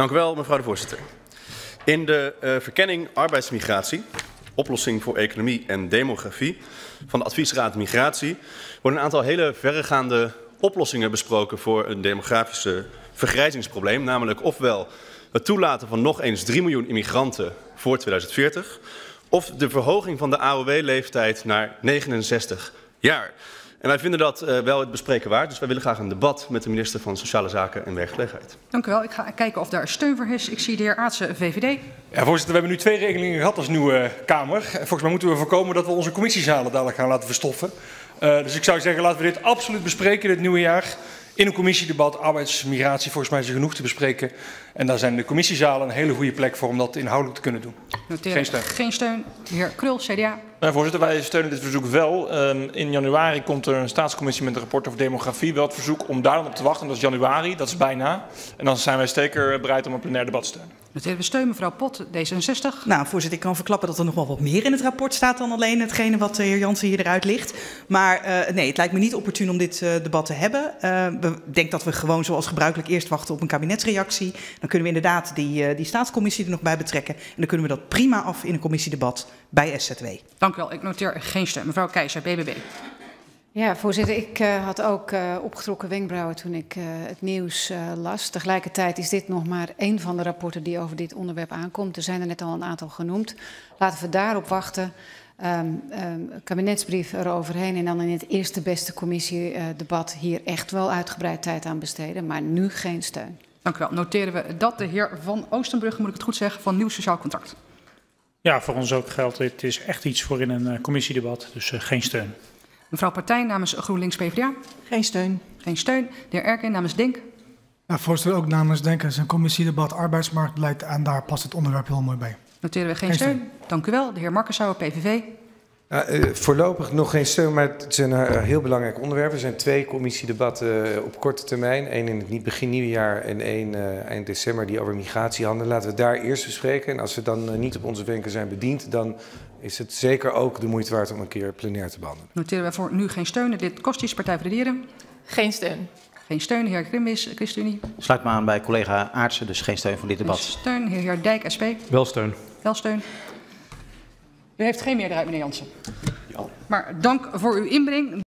Dank u wel, mevrouw de voorzitter. In de verkenning arbeidsmigratie, oplossing voor economie en demografie van de adviesraad migratie worden een aantal hele verregaande oplossingen besproken voor een demografische vergrijzingsprobleem. Namelijk ofwel het toelaten van nog eens 3 miljoen immigranten voor 2040 of de verhoging van de AOW-leeftijd naar 69 jaar. En wij vinden dat wel het bespreken waard, dus wij willen graag een debat met de minister van Sociale Zaken en Werkgelegenheid. Dank u wel. Ik ga kijken of daar steun voor is. Ik zie de heer Aartsen, VVD. Ja, voorzitter, we hebben nu 2 regelingen gehad als nieuwe Kamer. Volgens mij moeten we voorkomen dat we onze commissiezalen dadelijk gaan laten verstoffen. Dus ik zou zeggen, laten we dit absoluut bespreken dit nieuwe jaar. In een commissiedebat, arbeidsmigratie, volgens mij is er genoeg te bespreken. En daar zijn de commissiezalen een hele goede plek voor om dat inhoudelijk te kunnen doen. Noteer. Geen steun. Geen steun. De heer Krul, CDA. Nou, voorzitter, wij steunen dit verzoek wel. In januari komt er een staatscommissie met een rapport over demografie. Wel het verzoek om daar dan op te wachten. Dat is januari, dat is bijna. En dan zijn wij zeker bereid om een plenair debat te steunen. Noteren we steun, mevrouw Pot, D66. Nou, voorzitter, ik kan verklappen dat er nog wel wat meer in het rapport staat dan alleen hetgene wat de heer Jansen hier eruit ligt. Maar nee, het lijkt me niet opportun om dit debat te hebben. Ik denk dat we gewoon zoals gebruikelijk eerst wachten op een kabinetsreactie. Dan kunnen we inderdaad die staatscommissie er nog bij betrekken. En dan kunnen we dat prima af in een commissiedebat bij SZW. Dank u wel. Ik noteer geen steun. Mevrouw Keizer, BBB. Ja, voorzitter, ik had ook opgetrokken wenkbrauwen toen ik het nieuws las. Tegelijkertijd is dit nog maar één van de rapporten die over dit onderwerp aankomt. Er zijn er net al een aantal genoemd. Laten we daarop wachten. Kabinetsbrief eroverheen en dan in het eerste beste commissiedebat hier echt wel uitgebreid tijd aan besteden. Maar nu geen steun. Dank u wel. Noteren we dat. De heer Van Oostenbrugge, moet ik het goed zeggen, van Nieuw Sociaal Contract. Ja, voor ons ook geldt. Het is echt iets voor in een commissiedebat, dus geen steun. Mevrouw Partij namens GroenLinks PvdA. Geen steun. Geen steun. De heer Erken namens DENK. Ja, voorzitter, ook namens DENK is een commissiedebat arbeidsmarktbeleid en daar past het onderwerp heel mooi bij. Noteren we geen steun. Dank u wel. De heer Markensauer, PVV. Voorlopig nog geen steun, maar het is een heel belangrijk onderwerp. Er zijn 2 commissiedebatten op korte termijn. 1 in het begin nieuwjaar en 1 eind december die over migratie handelen. Laten we daar eerst bespreken. En als we dan niet op onze wenken zijn bediend, dan is het zeker ook de moeite waard om een keer plenair te behandelen. Noteren we voor nu geen steun. Dit kost iets, Partij voor de Dieren. Geen steun. Geen steun. De heer Grimbis, ChristenUnie. Sluit me aan bij collega Aartsen, dus geen steun voor dit debat. Geen steun. De heer Dijk, SP. Wel steun. Wel steun. U heeft geen meerderheid, meneer Jansen. Maar dank voor uw inbreng.